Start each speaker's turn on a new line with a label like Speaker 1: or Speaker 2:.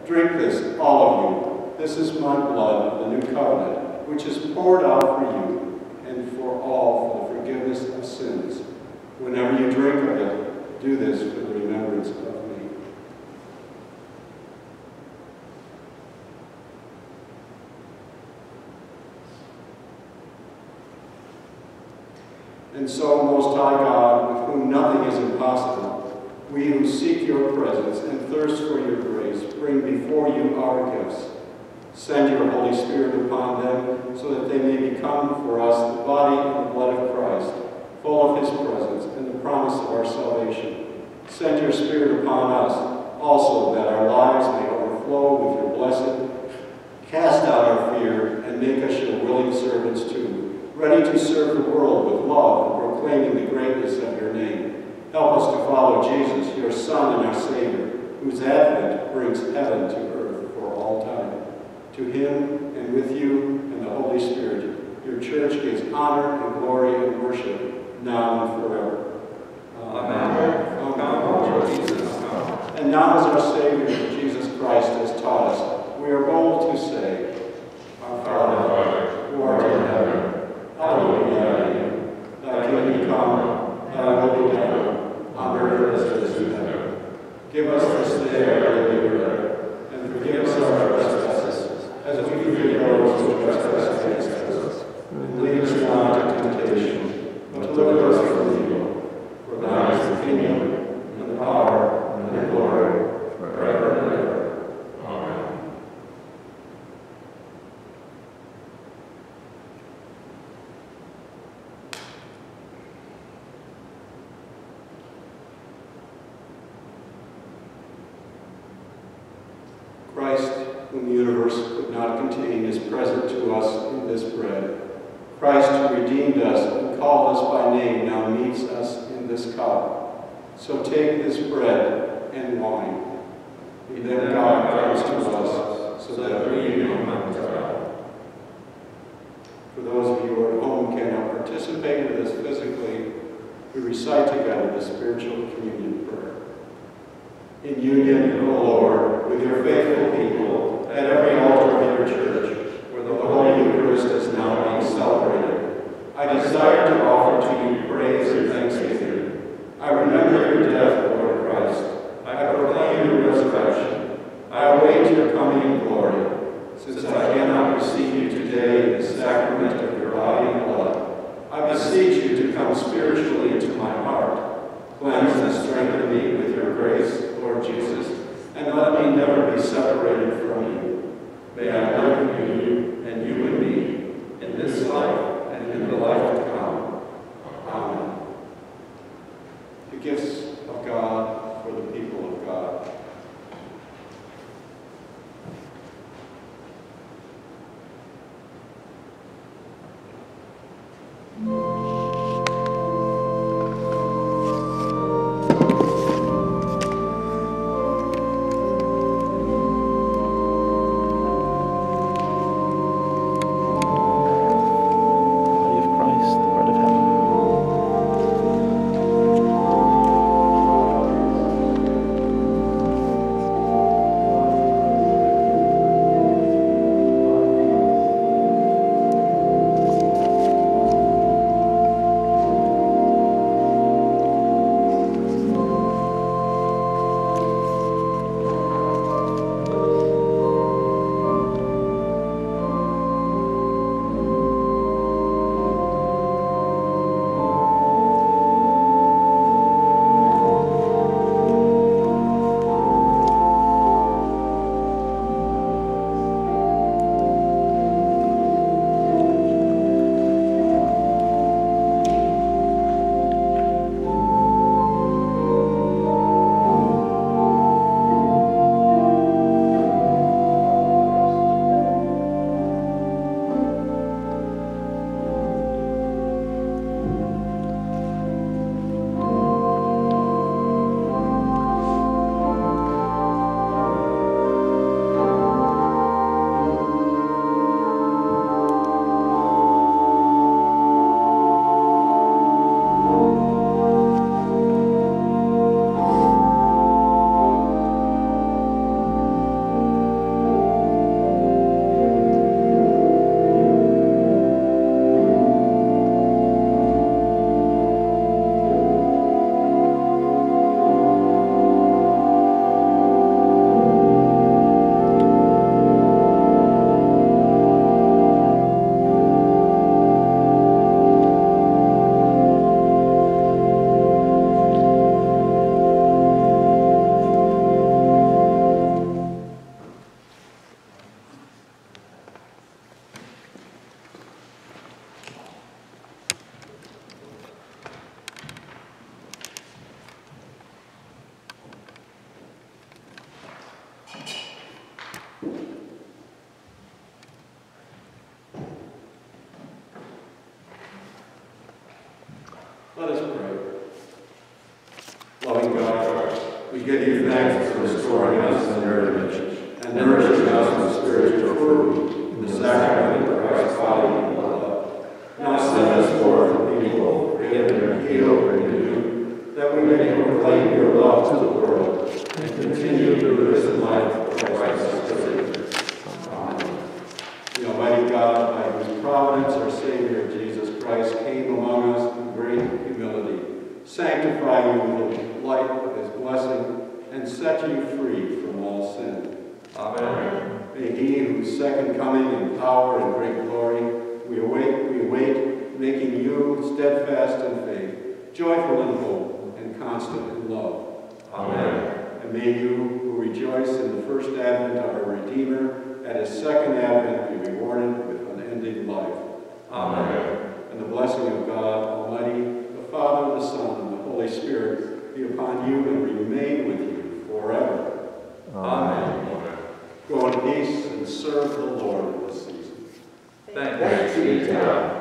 Speaker 1: Drink this, all of you. This is my blood of the new covenant, which is poured out for you and for all for the forgiveness of sins. Whenever you drink of it, do this for the remembrance of me. And so, Most High God, with whom nothing is impossible, we who seek your presence and thirst for your grace, bring before you our gifts. Send your Holy Spirit upon them so that they may become for us the body and the blood of Christ, full of his presence and the promise of our salvation. Send your Spirit upon us also that our lives may overflow with your blessing. Cast out our fear and make us your willing servants too, ready to serve the world with love and proclaiming the greatness of your name. Help us to follow Jesus, your Son and our Savior, whose advent brings heaven to earth for all time. To him and with you and the Holy Spirit, your church gives honor and glory and worship now and forever. Amen. And now as our Savior, Jesus Christ, has taught us, we are bold to say, Our Father, who art in heaven, hallowed be thy name. Thy kingdom come, thy will be done, on earth as it is in heaven. Give us this day our daily bread, and forgive us our trespasses, as we forgive those who trespass against us. And lead us not into temptation, but deliver us from evil. For thine is the kingdom, and the power, and the glory, forever and ever. Amen. Christ, whom the universe could not contain, is present to us in this bread. Christ, who redeemed us and called us by name, now meets us in this cup. So take this bread and wine. We then God comes to us, so that we may know God. For those of you who are at home cannot participate with us physically, we recite together the spiritual communion prayer. In union, O Lord, with your faithful people, at every altar of your church, where the Holy Eucharist is now being celebrated, I desire to offer to you praise and thanksgiving. I remember your death, Lord Christ. I proclaim your resurrection. I await your coming in glory. Since I cannot receive you today in the sacrament of your body and blood, I beseech you to come spiritually into my heart. Cleanse and strengthen me with your grace, Lord Jesus, and let me never be separated from you. May I live in you and you in me, in this life and in the life to come. Amen. The gifts of God for the people of God.
Speaker 2: Body of Christ.
Speaker 1: and nourishing us with spiritual food in the sacrament of Christ's body and blood. Now send us forth, people, forgiven, healed, renewed, that we may proclaim your love to the world and continue the risen life of Christ our Savior. Amen. The Almighty God, by whose providence our Savior Jesus Christ came among us in great humility, sanctify you with the light of his blessing and set you free from all sin. Amen. May he, whose second coming in power and great glory, we await, making you steadfast in faith, joyful in hope, and constant in love. Amen. And may you, who rejoice in the first advent of our Redeemer, at his second advent be rewarded with unending life. Amen. And the blessing of God Almighty, the Father, the Son, and the Holy Spirit be upon you and remain with you forever. Amen. Go in peace and serve the Lord this season.
Speaker 2: Thanks be to God.